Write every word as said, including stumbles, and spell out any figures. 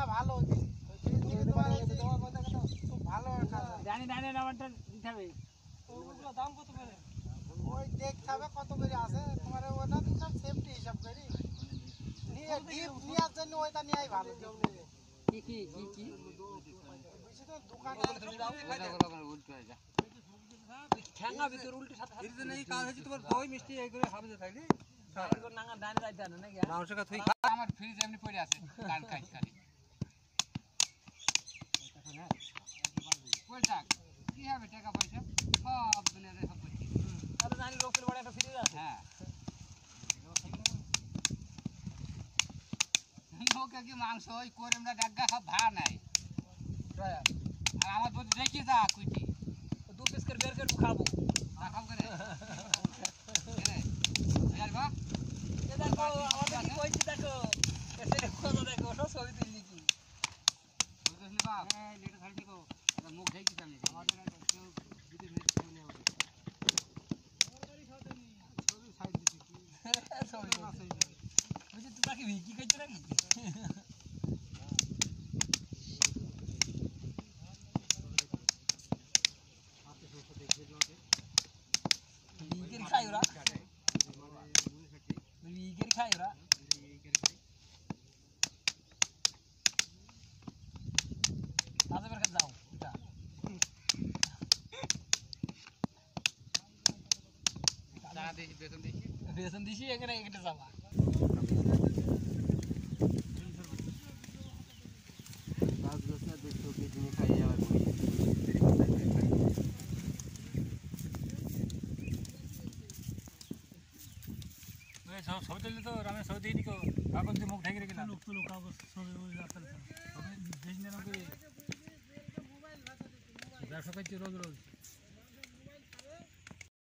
ভালো খুব ভালো জানি না নাম্বারটা দিতে হবে ওগুলো দাম কত করে ওই দেখতে হবে কত করে আছে তোমার ওটা তো সব সেফটি হিসাব করি নিয়ে ডিপ নেওয়ার জন্য ওইটা নেওয়াই ভালো কি কি কি কি বেশি তো দোকানে উল্টো হয়ে যায় ঠ্যাঙ্গা ভিতর উল্টো সাথে এর জন্য এই কাজ হচ্ছে তোমার দই মিষ্টি এই করে হাবিজে থাকলি সারা নাঙ্গা ডানে যাইতে না নাকি মাংস কা তুই আমার ফ্রিজ এমনি পড়ে আছে কান খাই খালি কই টাকা কি হবে টাকা পয়সা সব দুনিয়াতে সব কিছু আরে জানি লোকের বড় একটা ফ্রিজ আছে হ্যাঁ লোকে কি মাংস ওই করে আমরা ডাগা সব ভাড়া নাই আর আমার দুধ দেখি যা কুইটি দু পিস করে বের করে খাবো না খাব করে यार बा ये देखो আমাদের কি কইছি দেখো এসে কত দেখো সব ছবি তুললি কি বুঝলি বাপ হ্যাঁ লেট খালি দেখো মুখ ঢেকি সামনে আমাদের কেউ যদি নেট ফোনে হবে আমার বাড়ি সাথে নি ছবি সাইড দিছি ছবি না সাইড বুঝি তুই বাকি ভিকি কইছ নাকি আপনি সব দেখে যাবে ভিকির খাই ওরা ভিকির খাই ওরা আজ বের করে যাও এটা দাঁড়া দেখি বেতন দেখি বেতন দিছি এখানে এখানে যাবা গাছ গাছে দেখছো কি জিনিস খাই আর सब सब चले तो रामे सब दे निको कागज दे मुख ढाकी रखिना लोग तो लोग कागज सब रोज आते हैं सब देश ने ना कोई मोबाइल भाषा देते मोबाइल व्यवसाय करते रोज रोज